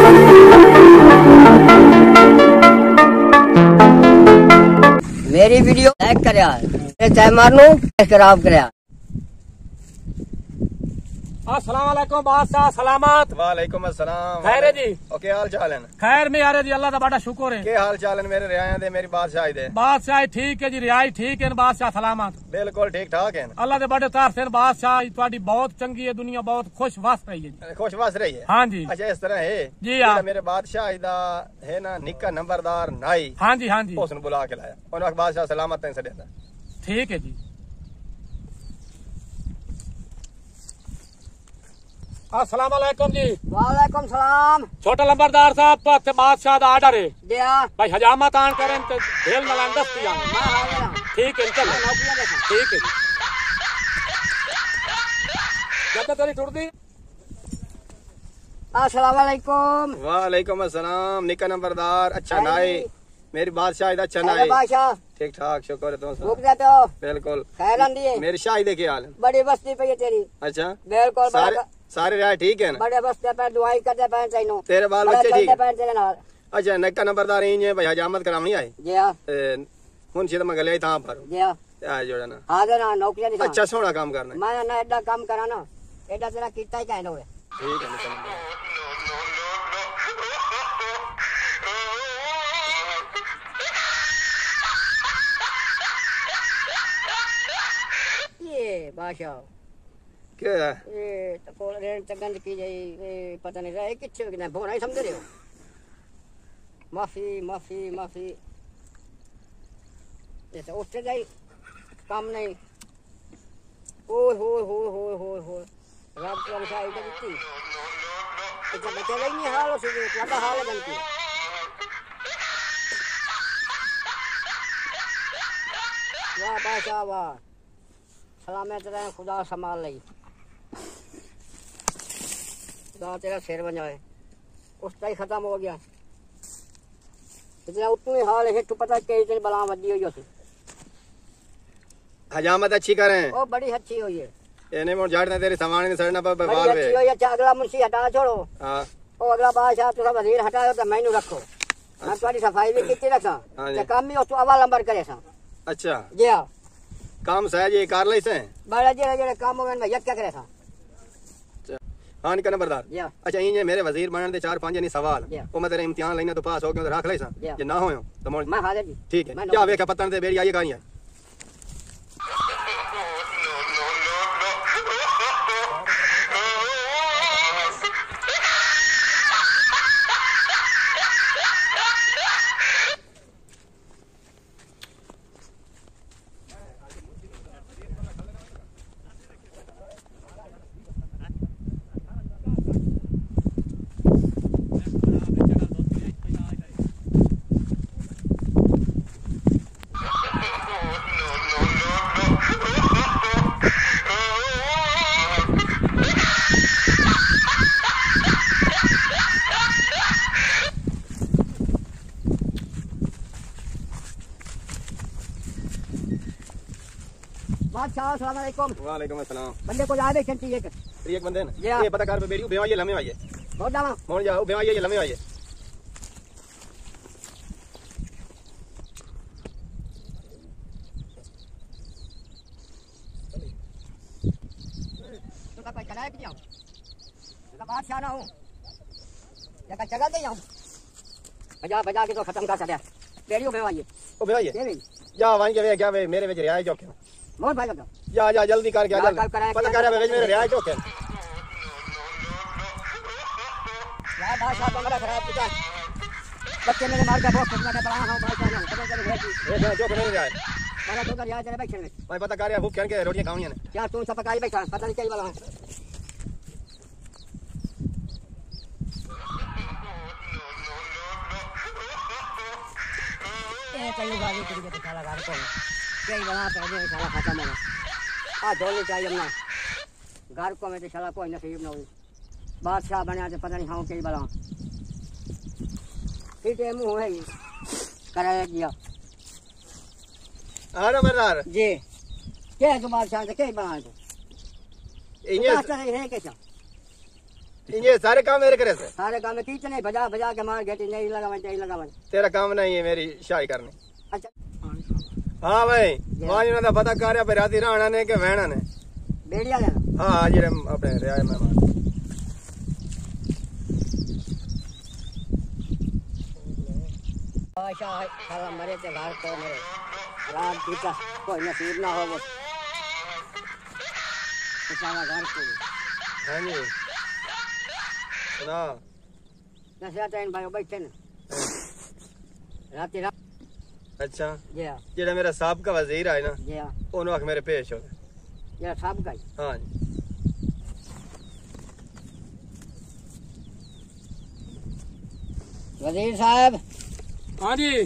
मेरी video like कर चाहे मारनू खराब कर। अस्सलाम वालेकुम बादशाह सलामत। वालेकुम अस्सलाम। खैर है जी। ओके हाल चाल है? खैर में यार जी अल्लाह का बड़ा शुक्र है। के हाल चाल है मेरे रियाया दे मेरी बादशाह दे? बादशाह ठीक है जी, रियाई ठीक है, बादशाह सलामत बिल्कुल ठीक ठाक है। अल्लाह के बड़े तार से बादशाह थोड़ी बहुत चंगी है, दुनिया बहुत खुश वस रही है। खुश वस रही है? हाँ जी। अच्छा इस तरह है जी हाँ। मेरे बादशाह है ना निक्का नंबरदार नाई। हाँ जी हाँ जी। उसने बुला के लाया और बादशाह सलामत से देता। ठीक है जी। अस्सलाम वालेकुम जी। वालेकुम सलाम। छोटा लंबरदार साहब पर बादशाह का आर्डर है दिया भाई हजामत आन करें तो ढेल नलान दस्ती आन। ठीक है चलो ठीक है। ज्यादा तेरी टूट दी। अस्सलाम वालेकुम। वालेकुम अस्सलाम। निक्का नंबरदार अच्छा नाई मेरी बादशाह अच्छा नाई। बादशाह ठीक ठाक शुक्र है तुम रुक जाते हो? बिल्कुल खैर दिए। मेरी शाही के हाल है? बड़ी बस्ती पे है तेरी। अच्छा बिल्कुल सारे राय ठीक है ना? बड़े बस्ते पे दुआई करते पैन चाहिए तेरे बाल बच्चे ठीक है? तेरे नाल। अच्छा निक्का नंबरदार इंज भाई हजामत करावनी आए? जी हां मुंशी तो मैं गले था पर जी हां आ जोड़ा ना। हां ना नौकरी नहीं। अच्छा सोना काम करना है। मैं ना एडा काम करा ना एडा तेरा कीता ही कहनो है। ठीक है निक्का नंबरदार। ये बादशाह क्या ये तो कोल रेन चगंद की जाई ये पता नहीं रहा किच्छे कि बोना ही समझ रहे हो। माफी माफी माफी ये तो उठे जाई काम नहीं। ओए होए होए होए होए होए रात को लड़ाई कर दी तो जब बचे नहीं हाल हो सीधे ज्यादा हाल है बनती। वाह बादशाह वाह सलामत रहे खुदा संभाल ली खुदा तेरा शेर बन जाए। उसका ही खत्म हो गया इतना उतनी हाल है। तू पता कई बला वजी हुई उसे हजामत अच्छी करें। ओ बड़ी अच्छी हुई है। एने मोड़ झाड़ना तेरे सामान ने सड़ना पर बड़ी बाल अच्छी हुई है। अच्छा अगला मुंशी हटा छोड़ो। हां ओ अगला बादशाह तुरा वजीर हटाओ तो मैनू रखो। मैं तुम्हारी सफाई भी की रखा ते काम भी तू अव्वल नंबर करे सा। अच्छा जी हां काम सहज ये कर ले से बड़ा जेड़े काम में मैं क्या करे सा। हाँ निक्का नंबरदार। अच्छा ये मेरे वजीर बनने दे 4-5 नहीं सवाल वो मैं तेरे इम्तिहान लेना तो पास हो गया तो रख ले सा जे ना होयो तो मैं हाजिर जी। ठीक है क्या वेखा पत्तन ते बेड़ी आई कहां है? बादशाह अस्सलाम वालेकुम। वालेकुम अस्सलाम। बंदे को याद है चंटी एक बंदे ने ये पता कर बेड़ी बेवा ये लम्हे आइए बहुत डाला मोड़ जाओ बेवा ये लम्हे आइए। तो का कोई कराए कि जाऊं तो बादशाह ना हूं या का जगह दे जाऊं बजा बजा के तो खत्म कर सकया बेड़ियो बेवा ये ओ बेवा ये जा वहीं के क्या वे मेरे विच रियाय जोखे मोर भाई का जा जा जल्दी कर क्या जल्दी पता कर वे मेरे रियाय जोखे यार बादशाह बंगला खराब किया बच्चे मेरे मार का बहुत खुदना के बड़ा हूं बादशाह ना खबर कर भेजी ये जो मेरे रियाय मारा तो कर यार तेरे बैठे में भाई पता कर भूख के रोटियां खाऊंगी ने क्या तू सब पकाई बैठा पता नहीं क्या वाला ये चाहिए गाड़ी तेरी के साला गाड़ी को क्या बना पहले साला खत्म हो आ ढोली चाहिए ना घर को में तो साला कोई नसीब ना हुई बादशाह बना तो पता नहीं हां क्या बना ठीक है मुंह है कराया किया अरे मरदार जी क्या है तो बादशाह से क्या बना तो ये बादशाह है कैसा ये सारे काम मेरे करे से सारे काम में कितने बजा बजा के मार घेटी नहीं लगा तेरा काम नहीं है मेरी शाही करनी। अच्छा हाँ भाई वहाँ उन्होंने पता कर राती राणा ने के वहना ने बेड़िया लेना। हाँ जेड़े अपने रियाए मेहमान साला मरे ते घर को मरे रात पीता कोई नसीब ना हो वो साला घर को। हाँ जी सुना नशा टाइम भाई बैठे ना रात रात। अच्छा जी हाँ जेड़ा मेरा साहब का वजीर है ना जी हाँ उन्होंने आख मेरे पेश हो ये साहब का ही। हाँ जी वजीर साहब। हाँ जी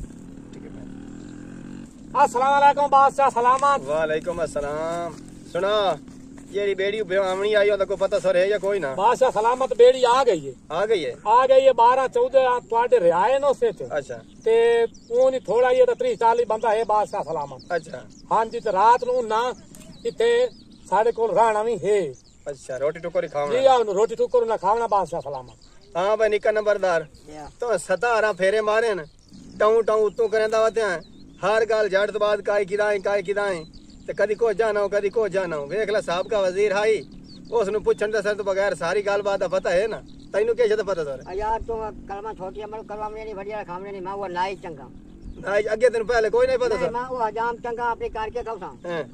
अस्सलाम वालेकुम बादशाह सलामत। वालेकुम अस्सलाम। सुना ये बेड़ी आमनी आई हो को पता सर है या कोई ना? बादशाह सलामत बेड़ी आ गई है। आ गई है 12-14 ਤੁਹਾਡੇ ਰਿਆਏ ਨੋ ਸੇ ਤੇ अच्छा ਤੇ ਉਹ ਨਹੀਂ ਥੋੜਾ ਜਿਹਾ ਤਾਂ 30-40 ਬੰਦਾ ਹੈ ਬਾਦਸ਼ਾਹ ਸਲਾਮਤ। अच्छा ਹਾਂਜੀ ਤੇ ਰਾਤ ਨੂੰ ਨਾ ਇੱਥੇ ਸਾਡੇ ਕੋਲ ਰਹਿਣਾ ਵੀ ਹੈ। अच्छा रोटी टुकरी ਜੀ खावना। ਆ ਰੋਟੀ ਟੁਕਰ ਨਾ ਖਾਵਣਾ ਬਾਦਸ਼ਾਹ ਸਲਾਮਤ। हाँ भाई निका नंबरदार जी हाँ तो 17 फेरे मारे न टाऊ टाऊ उतों करेंदा वते हर गाल जड़ तो बाद काय किदाएं ते कदी को जाना हो कदी को जाना हो। वेख ला साहब का वजीर हाई उस नु पुछण दे सर तो बगैर सारी गाल बात दा पता है ना तैनू के जद पता सर? यार तुम कलमा छोटी अमल करवा में नहीं बढ़िया खामने नहीं मैं वो लाई चंगा ना अगे दिन पहले कोई नहीं पता नहीं, सर। मैं वो हजाम चंगा अपनी कार के खाऊं हैं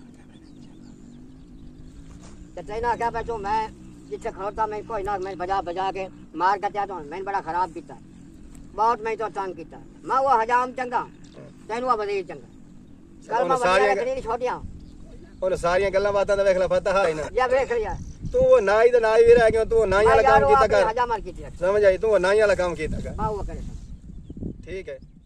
तो तैना क्या पे मैं जिससे खड़ोता मैं कोई ना मैं बजा बजा के मार के चाहता हूँ मैं बड़ा खराब किया बहुत मैं तो तंग किया मैं वो हजाम चंगा तैन वो वजीर चंगा कलमा सारियां बढ़िया छोटियां उन सारियां गल्लां बातां दा वेख ला पता है ना। या देख लिया तू वो नाई तो नाई भी रह गया तू नाई वाला काम कीता कर हजाम की समझ आई तू वो नाई वाला काम कीता कर मैं वो करे ठीक है।